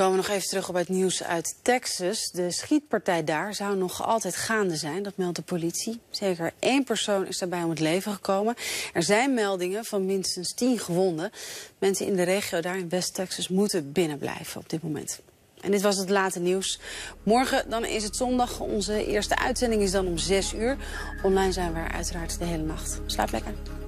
We komen nog even terug op het nieuws uit Texas. De schietpartij daar zou nog altijd gaande zijn, dat meldt de politie. Zeker 1 persoon is daarbij om het leven gekomen. Er zijn meldingen van minstens 10 gewonden. Mensen in de regio daar in West-Texas moeten binnenblijven op dit moment. En dit was het late nieuws. Morgen dan is het zondag. Onze eerste uitzending is dan om 6 uur. Online zijn we er uiteraard de hele nacht. Slaap lekker.